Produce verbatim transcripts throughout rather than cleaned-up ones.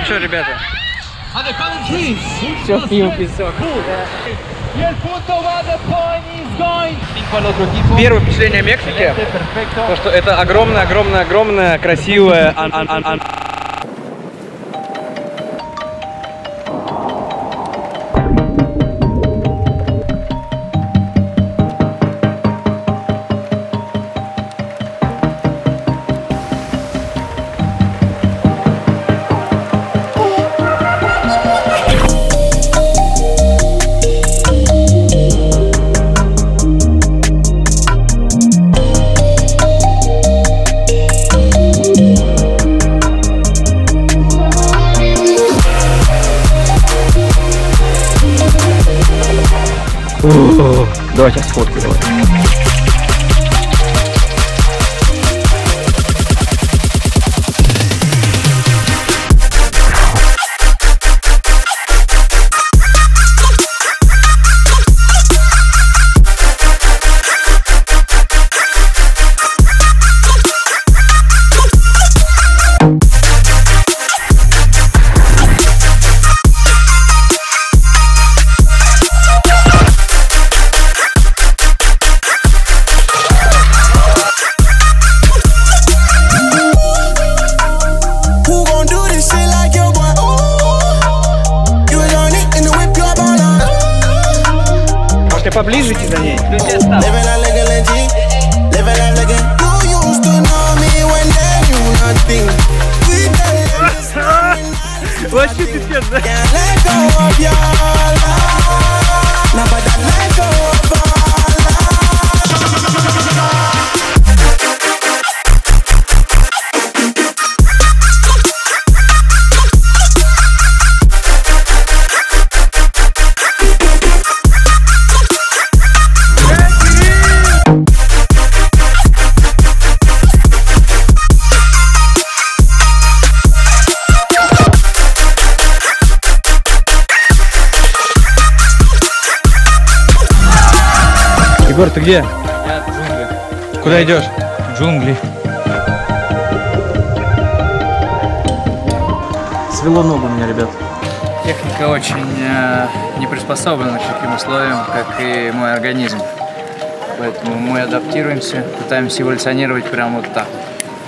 что, ребята? Все пил песок. Первое впечатление о Мексике, то что это огромная-огромная-огромная красивая ан -ан -ан -ан. Давай сейчас фотку давай. Поближе за ней. Вообще пипец, да? Егор, ты где? Я в джунгли. Куда идешь? В джунгли. Свело ногу у меня, ребят. Техника очень э, не приспособлена к таким условиям, как и мой организм. Поэтому мы адаптируемся, пытаемся эволюционировать прямо вот так.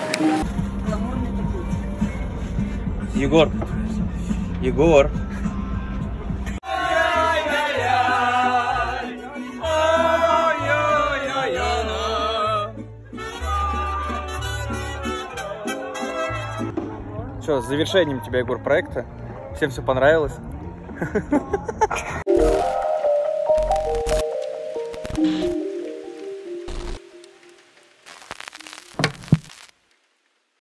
Егор. Егор. Что, с завершением тебя, Егор, проекта. Всем все понравилось.